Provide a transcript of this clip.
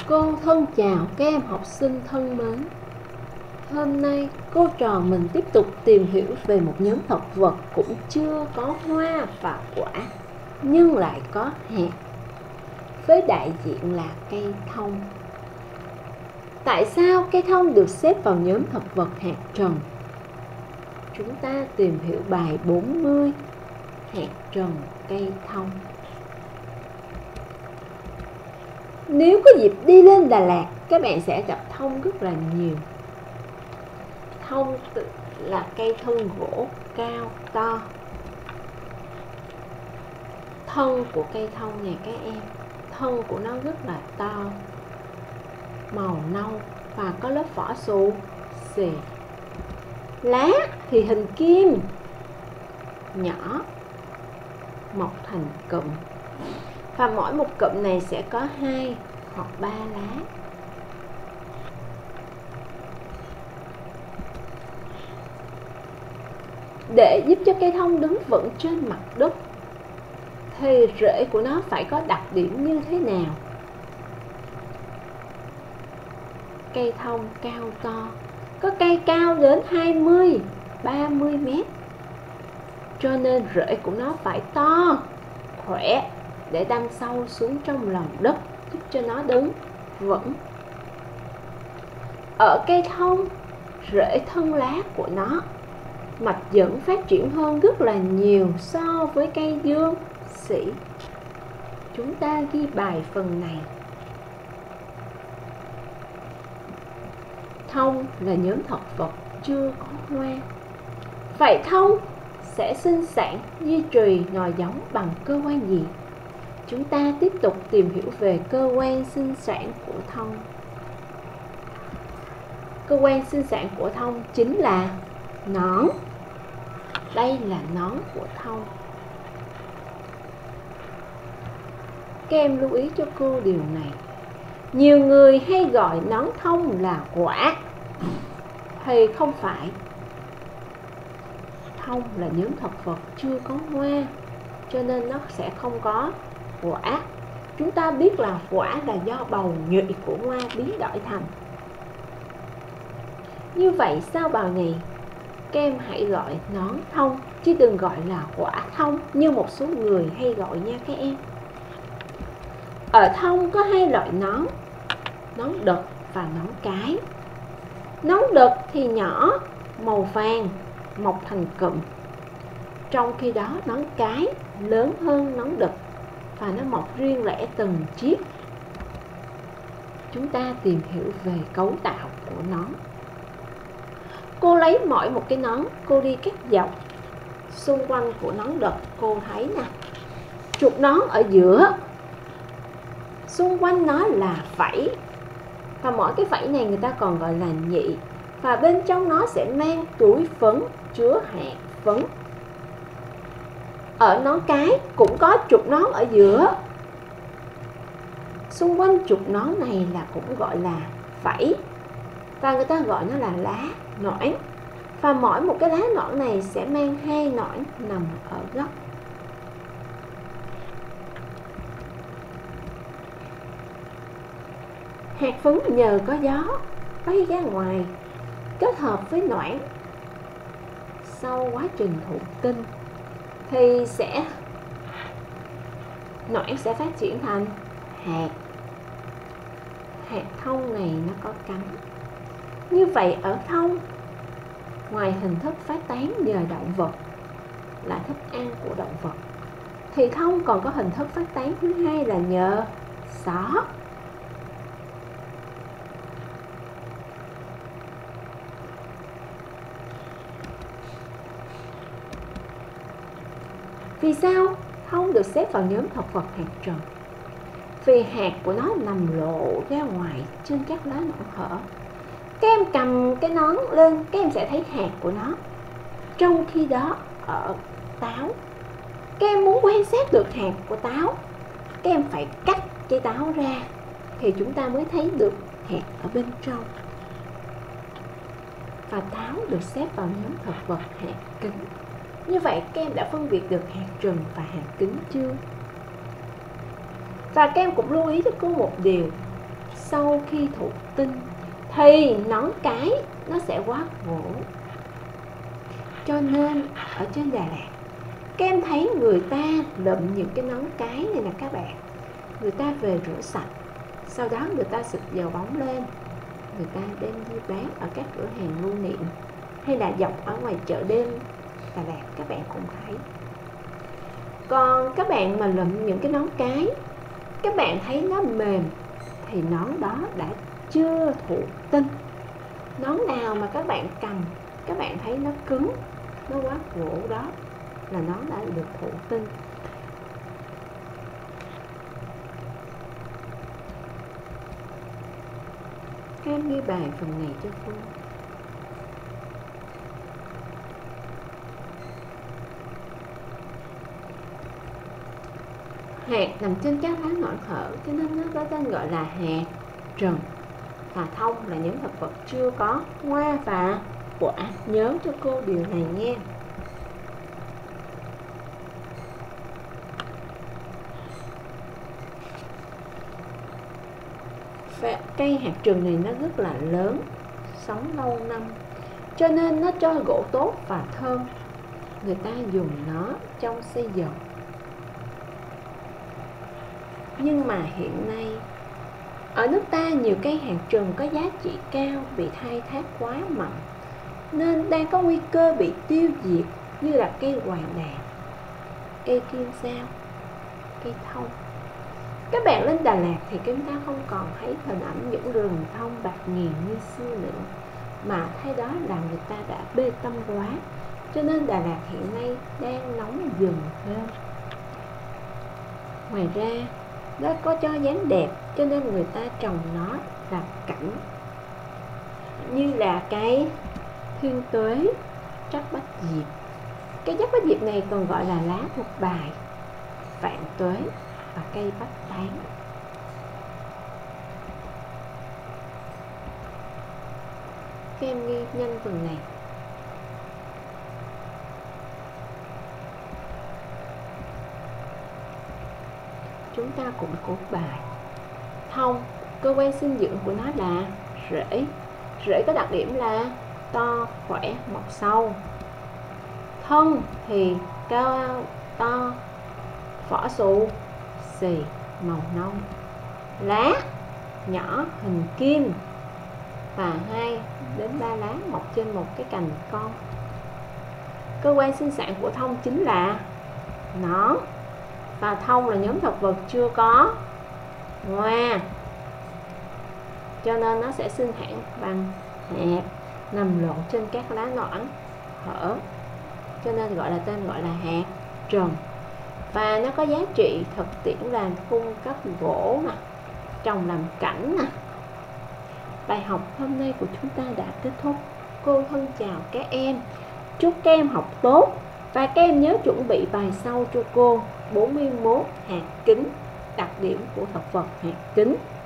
Cô thân chào các em học sinh thân mến. Hôm nay cô trò mình tiếp tục tìm hiểu về một nhóm thực vật cũng chưa có hoa và quả nhưng lại có hạt, với đại diện là cây thông. Tại sao cây thông được xếp vào nhóm thực vật hạt trần? Chúng ta tìm hiểu bài 40 hạt trần cây thông. Nếu có dịp đi lên Đà Lạt, các bạn sẽ gặp thông rất là nhiều. Thông là cây thân gỗ cao to. Thân của cây thông nè các em, thân của nó rất là to, màu nâu và có lớp vỏ xù xì. Lá thì hình kim, nhỏ, mọc thành cụm, và mỗi một cụm này sẽ có 2 hoặc 3 lá. Để giúp cho cây thông đứng vững trên mặt đất thì rễ của nó phải có đặc điểm như thế nào? Cây thông cao to, có cây cao đến 20-30 mét, cho nên rễ của nó phải to, khỏe để đâm sâu xuống trong lòng đất, giúp cho nó đứng vững. Ở cây thông, rễ thân lá của nó mạch dẫn phát triển hơn rất là nhiều so với cây dương sỉ. Chúng ta ghi bài phần này. Thông là nhóm thực vật chưa có hoa. Vậy thông sẽ sinh sản, duy trì nòi giống bằng cơ quan gì? Chúng ta tiếp tục tìm hiểu về cơ quan sinh sản của thông. Cơ quan sinh sản của thông chính là nón. Đây là nón của thông. Các em lưu ý cho cô điều này. Nhiều người hay gọi nón thông là quả, thì không phải. Thông là nhóm thực vật chưa có hoa, cho nên nó sẽ không có quả. Chúng ta biết là quả là do bầu nhụy của hoa biến đổi thành. Như vậy sau bài này, các em hãy gọi nón thông, chứ đừng gọi là quả thông như một số người hay gọi nha các em. Ở thông có 2 loại nón, nón đực và nón cái. Nón đực thì nhỏ, màu vàng, mọc thành cụm. Trong khi đó nón cái lớn hơn nón đực và nó mọc riêng lẻ từng chiếc. Chúng ta tìm hiểu về cấu tạo của nón. Cô lấy mỗi một cái nón, cô đi cắt dọc xung quanh của nón đực. Cô thấy nè, trục nón ở giữa, xung quanh nó là vảy, và mỗi cái vảy này người ta còn gọi là nhị, và bên trong nó sẽ mang túi phấn chứa hạt phấn. Ở nón cái cũng có trục nón ở giữa, xung quanh trục nón này là cũng gọi là vảy, và người ta gọi nó là lá nõn. Và mỗi một cái lá nõn này sẽ mang 2 nõn nằm ở gốc. Hạt phấn nhờ có gió bay ra ngoài, kết hợp với nõn sau quá trình thụ tinh thì nõn sẽ phát triển thành hạt. Hạt thông này nó có cánh. Như vậy ở thông, ngoài hình thức phát tán nhờ động vật là thức ăn của động vật, thì thông còn có hình thức phát tán thứ hai là nhờ gió. Vì sao thông được xếp vào nhóm thực vật hạt trần? Vì hạt của nó nằm lộ ra ngoài trên các lá nõn hở. Các em cầm cái nón lên, các em sẽ thấy hạt của nó. Trong khi đó ở táo, các em muốn quan sát được hạt của táo, các em phải cắt cái táo ra thì chúng ta mới thấy được hạt ở bên trong. Và táo được xếp vào nhóm thực vật hạt kính. Như vậy các em đã phân biệt được hạt trần và hạt kính chưa? Và các em cũng lưu ý cho cô một điều. sau khi thụ tinh thì nón cái nó sẽ quá gỗ. Cho nên ở trên Đà Lạt, các em thấy người ta lụm những cái nón cái này nè các bạn. Người ta về rửa sạch, sau đó người ta xịt dầu bóng lên, người ta đem đi bán ở các cửa hàng lưu niệm, hay là dọc ở ngoài chợ đêm Đà Lạt các bạn cũng thấy. Còn các bạn mà lụm những cái nón cái, các bạn thấy nó mềm thì nón đó đã chưa thụ tinh. Nón nào mà các bạn cầm, các bạn thấy nó cứng, nó quá gỗ, đó là nón đã được thụ tinh. Các em ghi bài phần này cho cô. Hạt nằm trên các lá ngọn hở, cho nên nó có tên gọi là hạt trần. Và thông là những thực vật chưa có hoa và quả. Nhớ cho cô điều này nha. Cây hạt trừng này nó rất là lớn, sống lâu năm, cho nên nó cho gỗ tốt và thơm. Người ta dùng nó trong xây dầu. Nhưng mà hiện nay ở nước ta nhiều cây hạt trừng có giá trị cao bị khai thác quá mạnh, nên đang có nguy cơ bị tiêu diệt, như là cây hoàng đàn, cây kim sao, cây thông. Các bạn lên Đà Lạt thì chúng ta không còn thấy hình ảnh những rừng thông bạc nghiền như xưa nữa, mà thay đó là người ta đã bê tông hóa, cho nên Đà Lạt hiện nay đang nóng dần hơn. Ngoài ra nó có cho dáng đẹp, cho nên người ta trồng nó làm cảnh, như là cây thiên tuế, trắc bách diệp. Cây trắc bách diệp này còn gọi là lá thuộc bài, vạn tuế và cây bách tán. Các em ghi nhanh phần này. Chúng ta cùng cốt bài. Thông, cơ quan sinh dưỡng của nó là rễ. Rễ có đặc điểm là to, khỏe, mọc sâu. Thân thì cao, to, vỏ xù, xì, màu nâu. Lá nhỏ, hình kim, và 2 đến 3 lá mọc trên một cái cành con. Cơ quan sinh sản của thông chính là nón. Và thông là nhóm thực vật chưa có hoa, cho nên nó sẽ sinh sản bằng hạt nằm lộn trên các lá ngọn hở, cho nên tên gọi là hạt trần. Và nó có giá trị thực tiễn là cung cấp gỗ nè, trồng làm cảnh nè. Bài học hôm nay của chúng ta đã kết thúc. Cô thân chào các em, chúc các em học tốt, và các em nhớ chuẩn bị bài sau cho cô. 41 hạt kính, đặc điểm của thực vật hạt kính.